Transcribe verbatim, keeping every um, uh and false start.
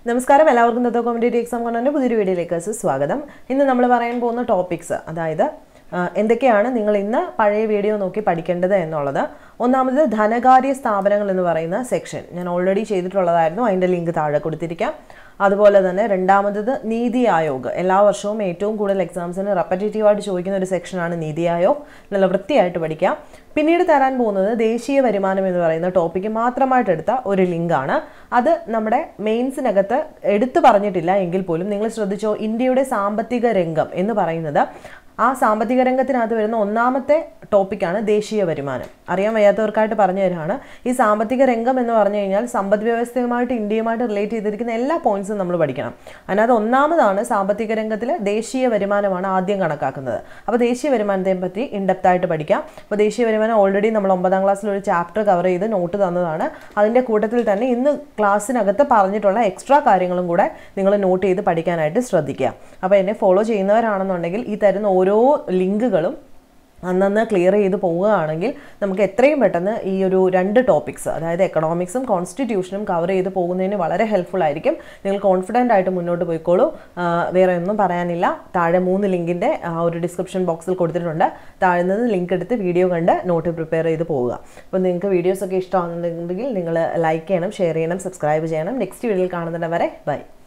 നമസ്കാരം എല്ലാവർക്കും തത്വ competitive exam കോർണറിന്റെ പുതിയൊരു വീഡിയോയിലേക്ക് സ്വാഗതം. ഇന്ന് നമ്മൾ പറയാൻ പോകുന്ന ടോപ്പിക്സ്, അതായത് എന്തൊക്കെയാണ് നിങ്ങൾ ഇന്ന് പഴയ വീഡിയോ നോക്കി പഠിക്കേണ്ടത് എന്നുള്ളത്. ഒന്നാമത് ധനകാര്യ സ്ഥാപനങ്ങൾ എന്ന് പറയുന്ന സെക്ഷൻ ഞാൻ ഓൾറെഡി ചെയ്തിട്ടുള്ളതായിരുന്നു, അതിൻ്റെ ലിങ്ക് താഴെ കൊടുത്തിരിക്കാം. അതുപോലെ തന്നെ രണ്ടാമത് നീതി ആയോഗ്, എല്ലാ വർഷവും ഏറ്റവും കൂടുതൽ എക്സാംസിന് റെപ്പറ്റേറ്റീവായിട്ട് ചോദിക്കുന്ന ഒരു സെക്ഷനാണ് നീതി ആയോഗ്. നല്ല വൃത്തിയായിട്ട് പഠിക്കാം. പിന്നീട് തരാൻ പോകുന്നത് ദേശീയ വരുമാനം എന്ന് പറയുന്ന ടോപ്പിക്ക് മാത്രമായിട്ട് എടുത്ത ഒരു ലിങ്കാണ്. അത് നമ്മുടെ മെയിൻസിനകത്ത് എടുത്തു പറഞ്ഞിട്ടില്ല എങ്കിൽ പോലും നിങ്ങൾ ശ്രദ്ധിച്ചോ, ഇന്ത്യയുടെ സാമ്പത്തിക രംഗം എന്ന് പറയുന്നത് ആ സാമ്പത്തിക രംഗത്തിനകത്ത് വരുന്ന ഒന്നാമത്തെ ടോപ്പിക്കാണ് ദേശീയ വരുമാനം. അറിയാൻ വയ്യാത്തവർക്കായിട്ട് പറഞ്ഞു തരാണ്. ഈ സാമ്പത്തിക രംഗം എന്ന് പറഞ്ഞു കഴിഞ്ഞാൽ സമ്പദ് വ്യവസ്ഥയുമായിട്ട് ഇന്ത്യയുമായിട്ട് റിലേറ്റ് ചെയ്തിരിക്കുന്ന എല്ലാ പോയിന്റ്സും നമ്മൾ പഠിക്കണം. അതിനകത്ത് ഒന്നാമതാണ് സാമ്പത്തിക രംഗത്തിൽ ദേശീയ വരുമാനമാണ് ആദ്യം കണക്കാക്കുന്നത്. അപ്പോൾ ദേശീയ വരുമാനത്തെ പറ്റി ഇൻഡെപ്ത് ആയിട്ട് പഠിക്കാം. അപ്പോൾ ദേശീയ വരുമാനം ഓൾറെഡി നമ്മൾ ഒമ്പതാം ക്ലാസ്സിൽ ഒരു ചാപ്റ്റർ കവർ ചെയ്ത് നോട്ട് തന്നതാണ്. അതിൻ്റെ കൂട്ടത്തിൽ തന്നെ ഇന്ന് ക്ലാസ്സിനകത്ത് പറഞ്ഞിട്ടുള്ള എക്സ്ട്രാ കാര്യങ്ങളും കൂടെ നിങ്ങൾ നോട്ട് ചെയ്ത് പഠിക്കാനായിട്ട് ശ്രദ്ധിക്കുക. അപ്പോൾ എന്നെ ഫോളോ ചെയ്യുന്നവരാണെന്നുണ്ടെങ്കിൽ ഈ തരുന്ന ഓരോ ലിങ്കുകളും അന്നന്ന് ക്ലിയർ ചെയ്ത് പോവുകയാണെങ്കിൽ നമുക്ക് എത്രയും പെട്ടെന്ന് ഈ ഒരു രണ്ട് ടോപ്പിക്സ്, അതായത് എക്കണോമിക്സും കോൺസ്റ്റിറ്റ്യൂഷനും കവർ ചെയ്ത് പോകുന്നതിന് വളരെ ഹെൽപ്ഫുൾ ആയിരിക്കും. നിങ്ങൾ കോൺഫിഡൻ്റ് ആയിട്ട് മുന്നോട്ട് പോയിക്കോളൂ. വേറെ ഒന്നും പറയാനില്ല. താഴെ മൂന്ന് ലിങ്കിൻ്റെ ഒരു ഡിസ്ക്രിപ്ഷൻ ബോക്സിൽ കൊടുത്തിട്ടുണ്ട്. താഴെ നിന്ന് ലിങ്ക് എടുത്ത് വീഡിയോ കണ്ട് നോട്ട് പ്രിപ്പയർ ചെയ്ത് പോവുക. അപ്പോൾ നിങ്ങൾക്ക് വീഡിയോസൊക്കെ ഇഷ്ടമാകുന്നുണ്ടെങ്കിൽ നിങ്ങൾ ലൈക്ക് ചെയ്യണം, ഷെയർ ചെയ്യണം, സബ്സ്ക്രൈബ് ചെയ്യണം. നെക്സ്റ്റ് വീഡിയോയിൽ കാണുന്നവരെ ബൈ.